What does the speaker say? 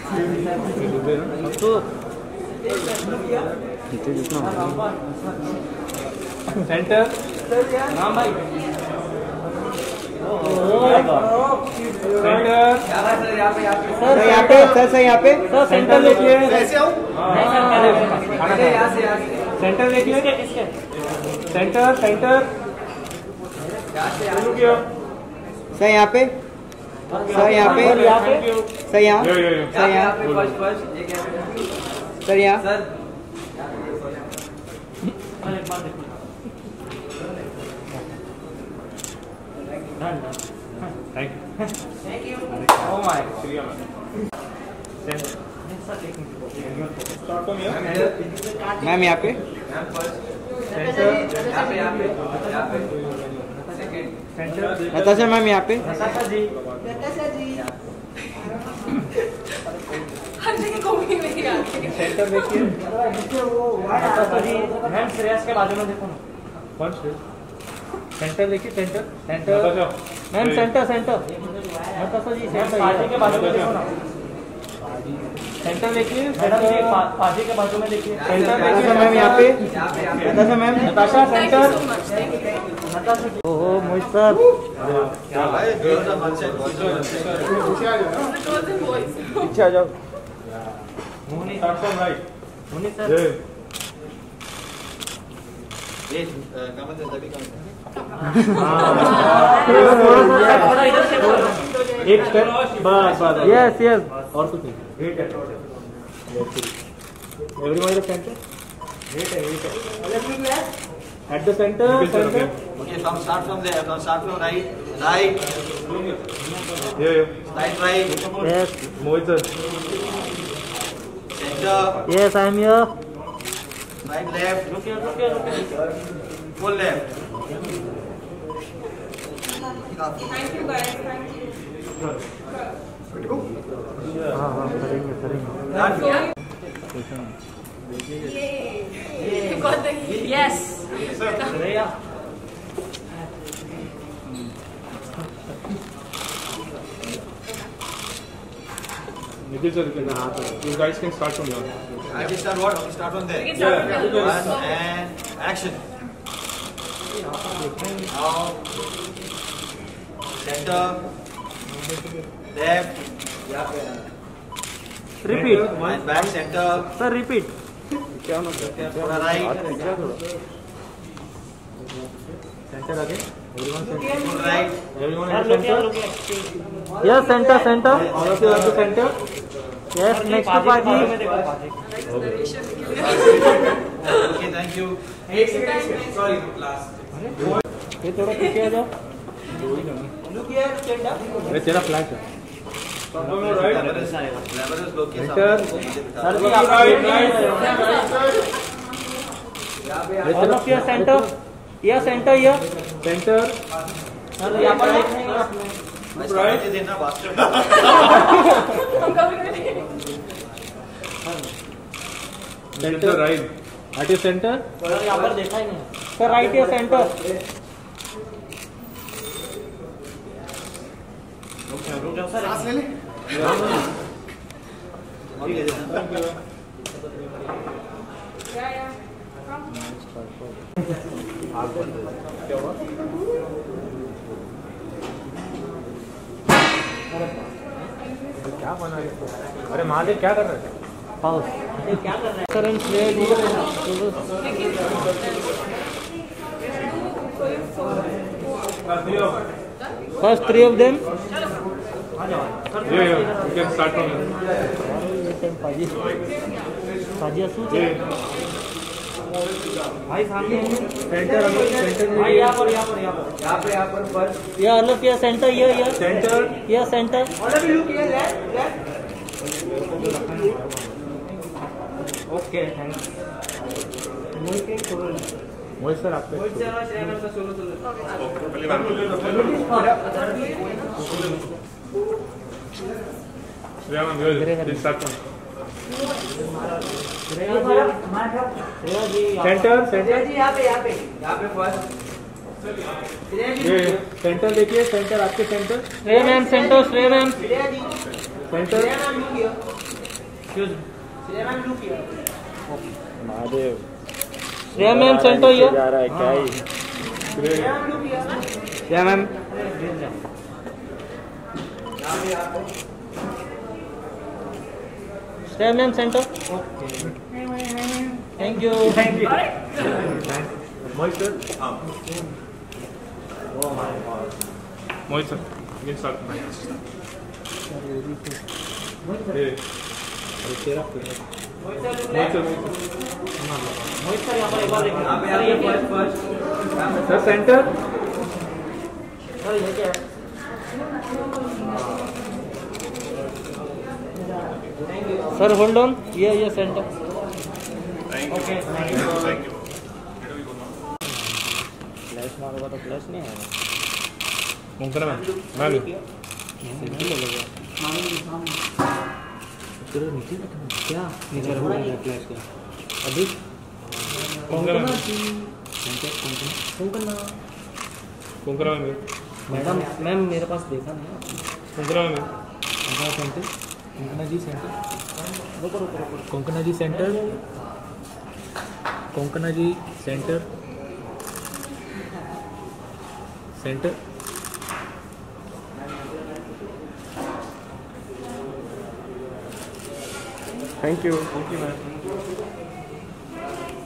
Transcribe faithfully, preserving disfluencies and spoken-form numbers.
तो सेंटर हाँ भाई सेंटर सर यहाँ पे सर सर यहाँ पे सर सेंटर देखिए कैसे आऊँ? सेंटर देखिए सेंटर सेंटर सर यहाँ पे सर यहाँ पे सर यहाँ सर यहाँ सर यहाँ thank you Oh my. Ma'am यहाँ पे नताशा मैम यहाँ पे नताशा जी हर जगह घूमी मेरी आंखें। सेंटर देखिए नताशा जी मैम श्रेयस के बाजू में देखो ना कौन से सेंटर देखिए centre centre ma'am centre centre Natasha ji centre पाजी के बाजू में देखो ना सेंटर देखिए मैडम जी पाजी के बाजू में देखिए सेंटर देखिए मैम यहाँ पे Natasha ma'am Natasha centre Natasha ओहो मोहित सर पीछे आ जाओ मोहनी राइट मोहनी सर एक स्टेप बस बस यस यस और कुछ नहीं everyone the centre at the centre centre Okay, from start from there. From start from right, right, ये right, right, yes Mohit sir center, yes I am here right, left, full left. Thank you guys, thank you. हाँ हाँ करेंगे करेंगे Done. Yay! You got the yes. Shreya Nikhil sir you guys can start from here I can start what? Start from We there. can start from the One and action. Now, center, left, repeat and back center, sir repeat थोड़ा right, centre आगे full right, everyone at centre yes centre centre all of you at the centre yes next to पाजी okay, thank you. Sorry, last. ये थोड़ा पीछे आ जाओ अरे तेरा फ्लैट है Leverage, leverage लोग के Enter. Sir ji Right, right, all of your centre ये सेंटर ये सेंटर सर यहाँ पर देखेंगे मैं start से देना bastard. हम कभी कभी centre right at your centre sir यहाँ पर देखा ही नहीं सर राइट या सेंटर सांस ले ले. Okay, yeah yeah. क्या बना रहे हो? अरे महादेव क्या कर रहे थे पाउस क्या कर रहे हैं sir and Shreya ji first three of them ये ये you can start from here पाजी पाजी असू भाई सामने सेंटर सेंटर भाई यहाँ पर यहाँ पर यहाँ पर यहाँ पे यहाँ पर फर्स्ट ये अलग ये सेंटर ये ये सेंटर ये centre okay thanks Mohit sir आप पे Shreya ma'am you start from centre centre यहाँ पे यहाँ पे यहाँ पे फर्स्ट ये सेंटर देखिए सेंटर आपके centre Shreya ma'am centre Shreya ma'am centre Mahadev Shreya ma'am centre here जा रहा है क्या ही Shreya ma'am Shreya ma'am centre thank you thank you Mohit sir Mohit sir ये सर तेरा मोहित सर मोहित सर यहाँ पर एक बार देखिए सर ये क्या है? सर सेंटर सर ये क्या है? सर होल्ड ऑन ये ये centre okay thank you flash मारोगा तो फ्लैश नहीं आएगा मुमकिन है मैम क्या नीचे रखो फ्लैश का अभी कोंकणा कोंकणा कोंकणा में मैडम मैम मेरे पास देखा नहीं कोंकणा में सेंटर कोंकणा जी सेंटर रुको रुको रुको Konkona ji centre Konkona ji centre centre thank you thank you ma'am